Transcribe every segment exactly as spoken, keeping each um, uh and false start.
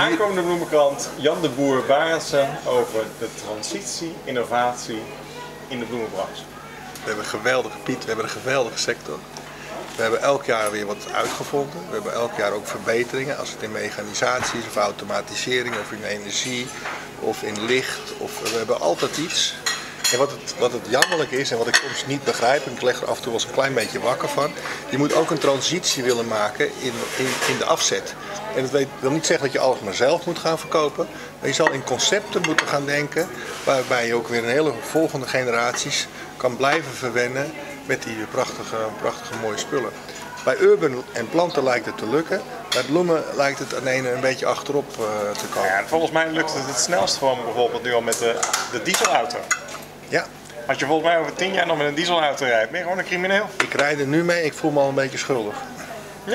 Aankomende bloemenkrant Jan de Boer Barendsen over de transitie, innovatie in de bloemenbranche. We hebben een geweldige Piet, we hebben een geweldige sector. We hebben elk jaar weer wat uitgevonden. We hebben elk jaar ook verbeteringen, als het in mechanisatie is of automatisering of in energie of in licht. Of, we hebben altijd iets. En wat het, wat het jammerlijk is en wat ik soms niet begrijp, en ik leg er af en toe wel eens een klein beetje wakker van, je moet ook een transitie willen maken in, in, in de afzet. En dat wil niet zeggen dat je alles maar zelf moet gaan verkopen, maar je zal in concepten moeten gaan denken waarbij je ook weer een hele volgende generaties kan blijven verwennen met die prachtige, prachtige mooie spullen. Bij urban en planten lijkt het te lukken, bij bloemen lijkt het aan de ene een beetje achterop uh, te komen. Ja, volgens mij lukt het het snelst voor me bijvoorbeeld nu al met de, de dieselauto. Ja. Als je volgens mij over tien jaar nog met een dieselauto rijdt, ben je gewoon een crimineel. Ik rijd er nu mee, ik voel me al een beetje schuldig. Ja.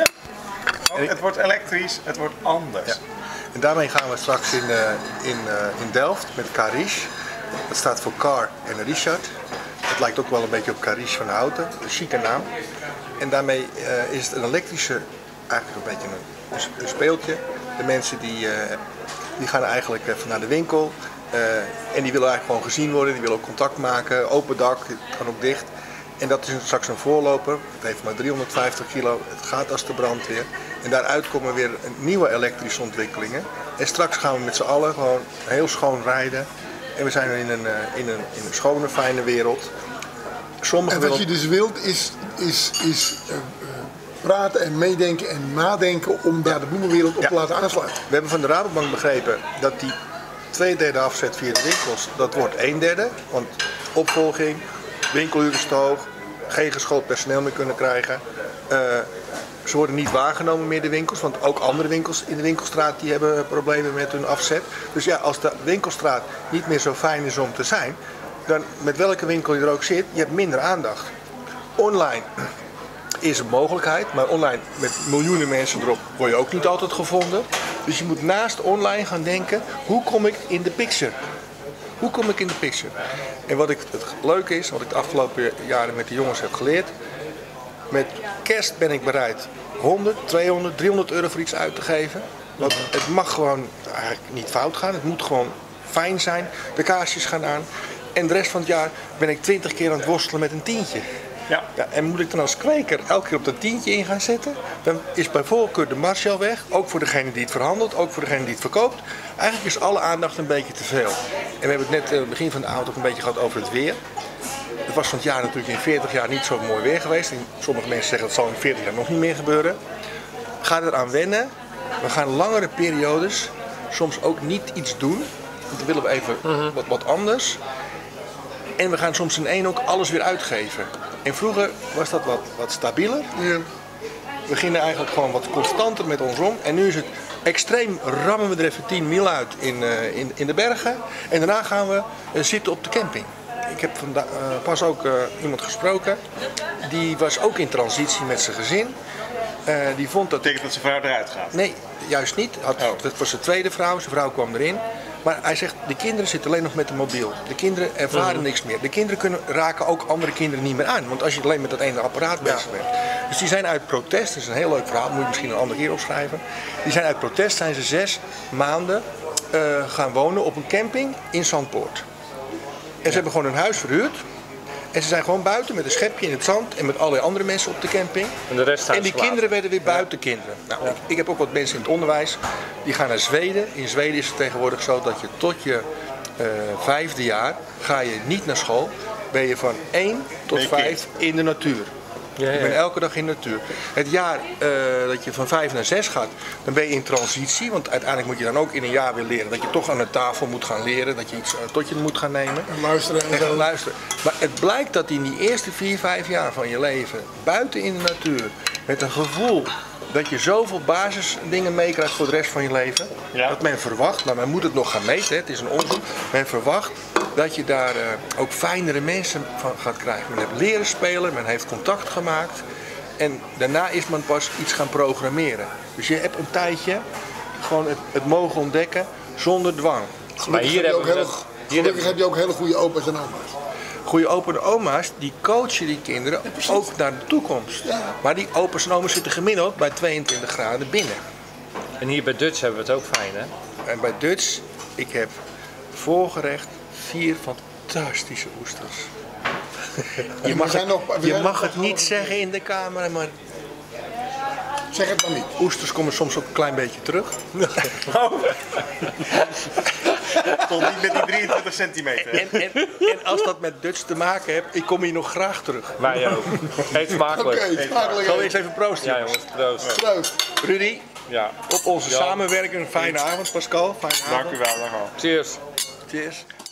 Oh, het wordt elektrisch, het wordt anders. Ja. En daarmee gaan we straks in, uh, in, uh, in Delft met Carish. Dat staat voor Car en Richard. Het lijkt ook wel een beetje op Carish van de auto, een chique naam. En daarmee uh, is het een elektrische, eigenlijk een beetje een, een speeltje. De mensen die, uh, die gaan eigenlijk even naar de winkel. Uh, en die willen eigenlijk gewoon gezien worden, die willen ook contact maken, open dak, het kan ook dicht. En dat is straks een voorloper, het heeft maar driehonderdvijftig kilo, het gaat als de brandweer. En daaruit komen weer nieuwe elektrische ontwikkelingen. En straks gaan we met z'n allen gewoon heel schoon rijden. En we zijn in een, in een, in een schone, fijne wereld. Sommige en wat willen... je dus wilt is, is, is uh, uh, praten en meedenken en nadenken om daar de bloemenwereld op ja. te laten aansluiten. We hebben van de Rabobank begrepen dat die twee derde afzet via de winkels, dat wordt een derde. Want opvolging, winkeluren is te hoog, geen geschoold personeel meer kunnen krijgen. Uh, ze worden niet waargenomen meer, de winkels, want ook andere winkels in de winkelstraat die hebben problemen met hun afzet. Dus ja, als de winkelstraat niet meer zo fijn is om te zijn, dan met welke winkel je er ook zit, je hebt minder aandacht. Online is een mogelijkheid, maar online met miljoenen mensen erop word je ook niet altijd gevonden. Dus je moet naast online gaan denken, hoe kom ik in de picture? Hoe kom ik in de picture? En wat ik, het leuke is, wat ik de afgelopen jaren met de jongens heb geleerd, met kerst ben ik bereid honderd, tweehonderd, driehonderd euro voor iets uit te geven. Want het mag gewoon eigenlijk niet fout gaan, het moet gewoon fijn zijn, de kaarsjes gaan aan. En de rest van het jaar ben ik twintig keer aan het worstelen met een tientje. Ja. Ja, en moet ik dan als kweker elke keer op dat tientje in gaan zetten, dan is bij voorkeur de marge al weg. Ook voor degene die het verhandelt, ook voor degene die het verkoopt. Eigenlijk is alle aandacht een beetje te veel. En we hebben het net aan het begin van de avond ook een beetje gehad over het weer. Het was van het jaar natuurlijk in veertig jaar niet zo mooi weer geweest. En sommige mensen zeggen dat zal in veertig jaar nog niet meer gebeuren. Ga eraan wennen. We gaan langere periodes soms ook niet iets doen. Want dan willen we even uh-huh. wat, wat anders. En we gaan soms in één ook alles weer uitgeven. En vroeger was dat wat, wat stabieler. Ja. We gingen eigenlijk gewoon wat constanter met ons om. En nu is het extreem, rammen we er even tien mil uit in, uh, in, in de bergen. En daarna gaan we uh, zitten op de camping. Ik heb vanda- uh, pas ook uh, iemand gesproken. Die was ook in transitie met zijn gezin. Uh, die vond dat... Betekent dat zijn vrouw eruit gaat? Nee, juist niet. Had, oh. Dat was zijn tweede vrouw. Zijn vrouw kwam erin. Maar hij zegt, de kinderen zitten alleen nog met de mobiel. De kinderen ervaren mm-hmm. niks meer. De kinderen kunnen, raken ook andere kinderen niet meer aan. Want als je alleen met dat ene apparaat bezig ja. bent. Dus die zijn uit protest, dat is een heel leuk verhaal, moet je misschien een andere keer opschrijven. Die zijn uit protest, zijn ze zes maanden uh, gaan wonen op een camping in Zandpoort. En ze ja. hebben gewoon een huis verhuurd. En ze zijn gewoon buiten met een schepje in het zand en met allerlei andere mensen op de camping. En, de rest en die kinderen werden weer buitenkinderen. Nou, ja. ik, ik heb ook wat mensen in het onderwijs, die gaan naar Zweden. In Zweden is het tegenwoordig zo dat je tot je uh, vijfde jaar ga je niet naar school. Ben je van één tot vijf in de natuur. Ja, ja. Je bent elke dag in de natuur. Het jaar uh, dat je van vijf naar zes gaat, dan ben je in transitie. Want uiteindelijk moet je dan ook in een jaar weer leren dat je toch aan de tafel moet gaan leren. Dat je iets uh, tot je moet gaan nemen. En luisteren. En, en gaan luisteren. Maar het blijkt dat in die eerste vier, vijf jaar van je leven, buiten in de natuur, met een gevoel dat je zoveel basisdingen meekrijgt voor de rest van je leven. Ja. Dat men verwacht, maar men moet het nog gaan meten, hè, het is een onderzoek. Men verwacht dat je daar uh, ook fijnere mensen van gaat krijgen. Men heeft leren spelen, men heeft contact gemaakt. En daarna is men pas iets gaan programmeren. Dus je hebt een tijdje gewoon het, het mogen ontdekken zonder dwang. Gelukkig, maar hier heb, je ook hele, gelukkig heb je ook hele goede opa's en oma's. Goede opa en oma's die coachen die kinderen ja, ook naar de toekomst. Ja. Maar die opa's en oma's zitten gemiddeld bij tweeëntwintig graden binnen. En hier bij Dutch hebben we het ook fijn, hè? En bij Dutch, ik heb voorgerecht vier fantastische oesters. Je mag, zijn het, nog- we je zijn mag nog- het niet zeggen in de camera, maar Zeg het maar niet. oesters komen soms ook een klein beetje terug. Tot niet met die drieëntwintig centimeter. En, en, en als dat met Dutch te maken heeft, ik kom hier nog graag terug. Wij ook. Eet smakelijk. Oké, smakelijk. Zal ik eens even proosten? Ja jongens, proost. Proost. Rudy, Ja. op onze Ja. samenwerking een fijne avond, Pascal. Fijne avond. Dank u wel, dag al. Cheers. Cheers.